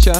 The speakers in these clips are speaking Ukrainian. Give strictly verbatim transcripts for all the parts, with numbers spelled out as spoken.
м'яча.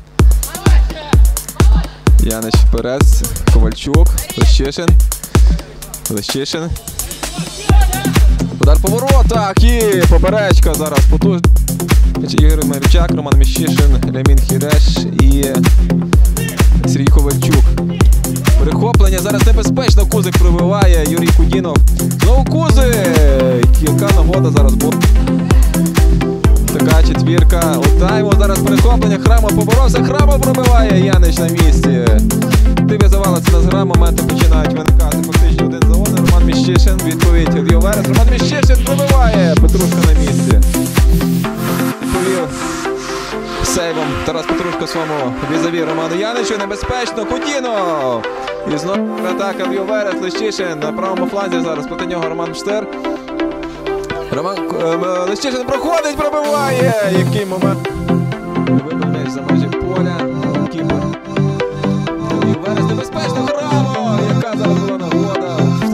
Янич вперед. Ковальчук. Лещишин. Лещишин. Удар по воротах і поперечка зараз потужна. Ігор Марчак, Роман Міщишин, Лямін Хіреш і Сергій Ковальчук. Перехоплення зараз небезпечно. Кузик пробиває. Юрій Кудінов. Знову Кузик. Яка нагода зараз буде. Така четвірка. У тайму зараз перехоплення. Храмов поборовся. Храмов пробиває. Янич на місці. Ти завалиться на згра. Моменти починають виникати фактично один за одним. Роман Міщишин. Відповідь від Йоверес. Роман Міщишин пробиває. Петрушка на місці. Повів сейвом Тарас Петрушко своєму візаві Роману Яничу. Небезпечно. Кудінов. І знову атака в Йоверес. Лещишин на правому фланзі зараз. Проти нього Роман Штер. Роман Лещишин проходить, пробиває. Який момент. Вибив м'яч за межі поля. Кіпер. Йоверес небезпечно. Храмов. Яка зараз була нагода.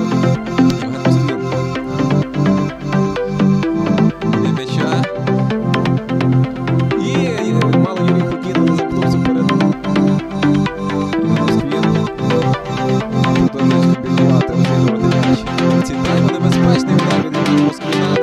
Є м'яча. І мало Юрій Кудінов замкнувся вперед. Москвін. Продовжує комбінувати. Розігрувати м'яч. Ці тайми небезпечний удар від Москвіна.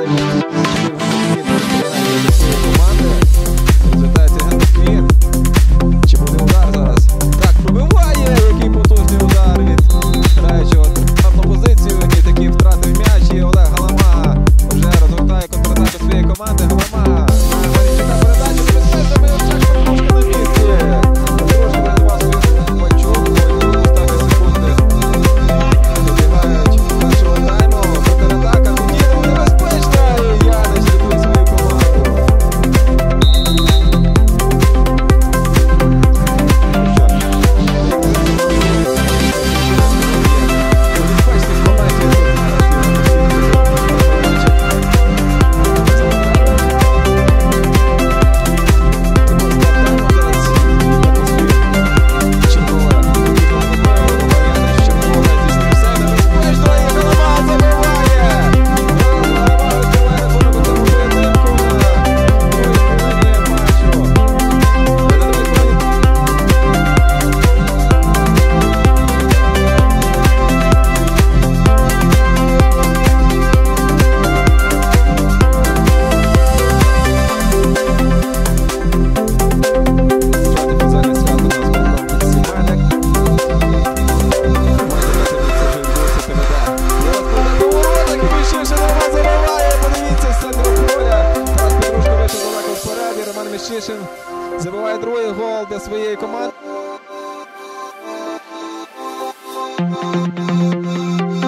Міщишин забиває другий гол для своєї команди.